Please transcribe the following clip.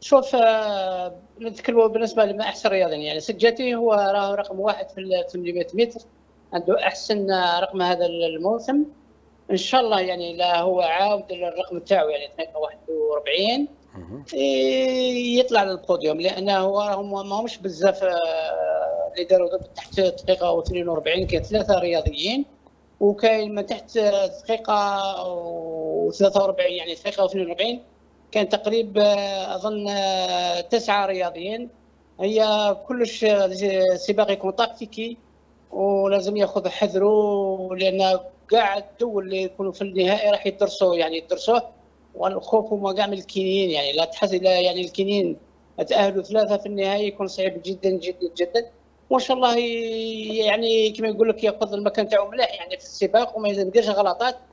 شوف نتكلموا بالنسبه لما احسن رياضي، يعني سجاتي هو راه رقم واحد في 800 متر، عنده احسن رقم هذا الموسم. ان شاء الله يعني لا هو عاود الرقم تاعو يعني دقيقه 41 يطلع للبوديوم، لانه راهم ماهمش بزاف اللي داروا تحت دقيقه و42. كاين ثلاثه رياضيين، وكاين من تحت دقيقه و43 يعني دقيقه و42 كان تقريبا اظن 9 رياضيين. هي كلش سباق يكون تكتيكي، ولازم ياخذ حذره، لان كاع الدول اللي يكونوا في النهائي راح يدرسوه، يعني يدرسوه. والخوف هما كاع من الكينيين، يعني لا تحس يعني الكينيين تاهلوا ثلاثه في النهائي يكون صعيب جدا جدا جدا. وان شاء الله يعني كما يقول لك ياخذ المكان تاعو مليح يعني في السباق وما يديرش غلطات.